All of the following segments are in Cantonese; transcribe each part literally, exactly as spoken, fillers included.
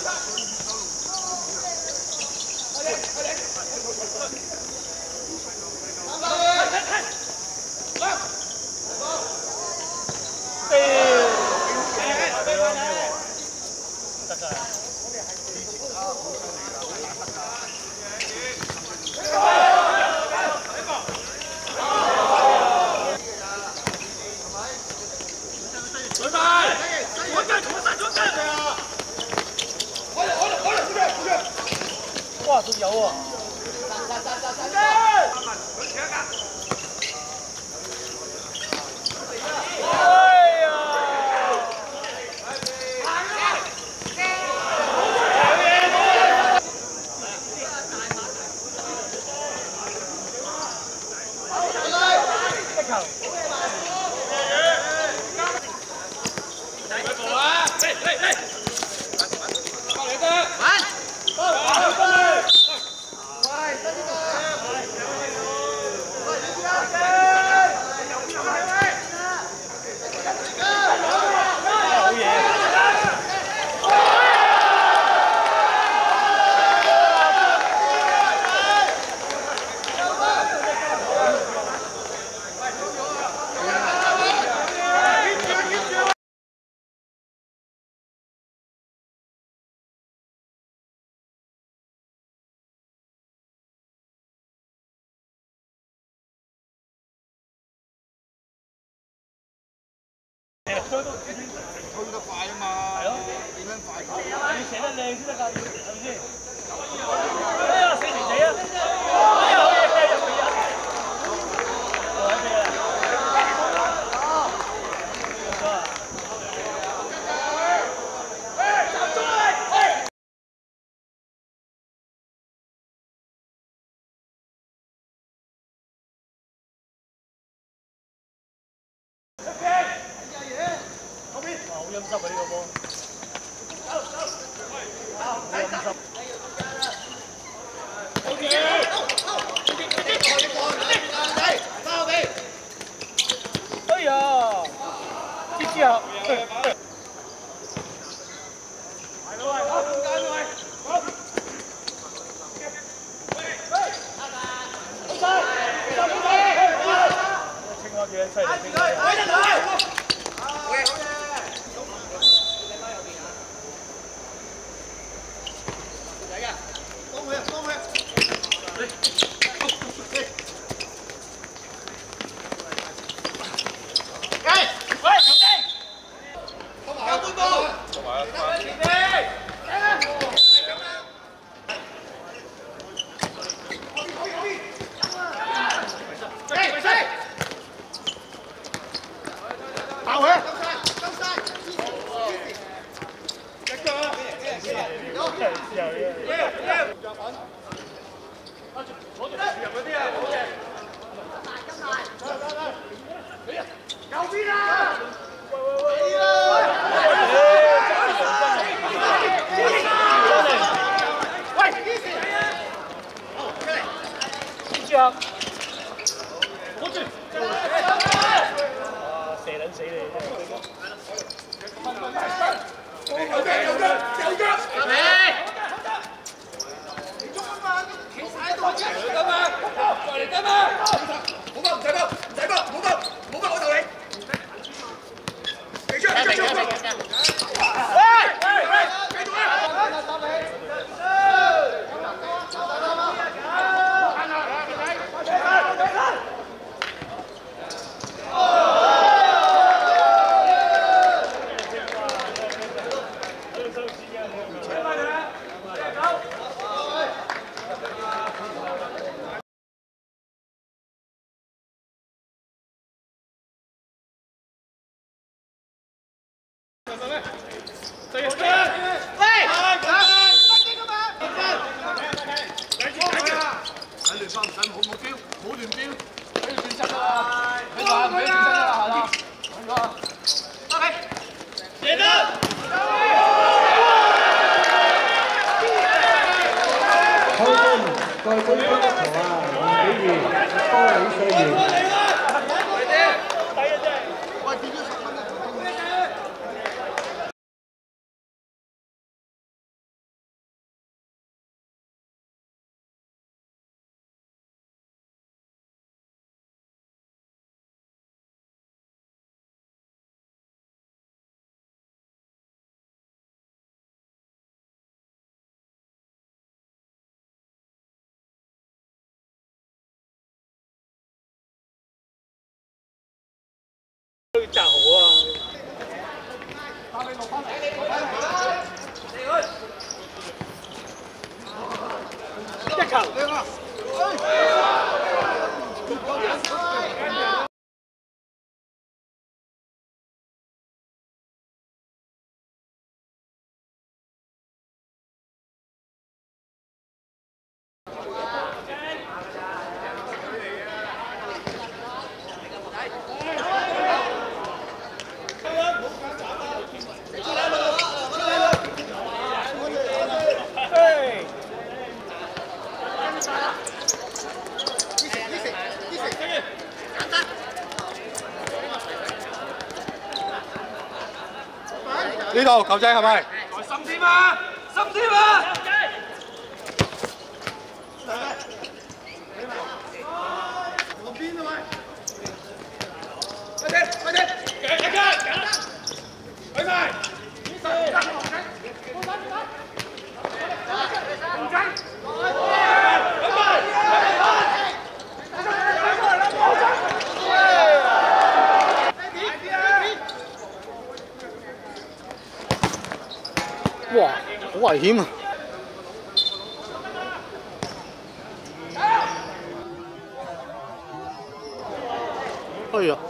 哇，都有啊！哎呀！一球。 推得快啊嘛，係咯，點樣快？ 要寫得靚先得㗎，係咪先？哎呀，四條仔啊！哎呀，好嘢，入去啊！好嘢啊！集中嚟！ 好陰濕啊！呢個波，好陰濕。哎呀，支持啊！係咯，係，好，中間位，好。好晒，好晒，青蛙幾犀利，青蛙。好嘢，好嘢。 好住！哇，射撚死你真係！有腳有腳有腳！嚟！你中啊嘛！企曬喺度啫！嚟㗎嘛！再嚟㗎嘛！冇乜唔使乜，唔使乜，冇乜冇乜我就你。企出企出企出！喂喂喂！繼續啊！打你！ 對對，喂！睇亂翻唔使冇冇標，冇亂標，俾佢轉身啦！你話唔俾轉身啦，係啦，咁個，OK，贏得！ 開心，再追翻一球啊！二比二，多你四年。 炸好啊！一球。 呢度球仔係咪？ 再深啲啊！深啲啊！往邊啊喂！快啲快啲！夾一夾夾！去埋！ 哇，好危險啊！哎呀！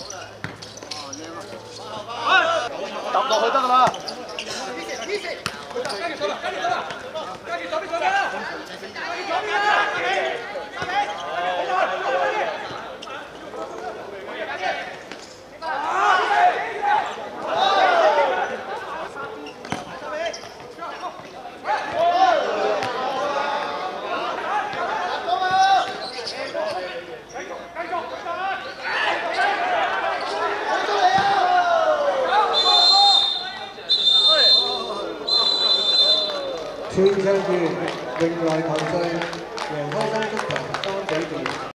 揼落去得㗎啦。 赶紧走吧，赶紧走吧，赶紧走别走别，赶紧走别，大美，大美， 全場段，榮來球隊，楊開心足球當比傑。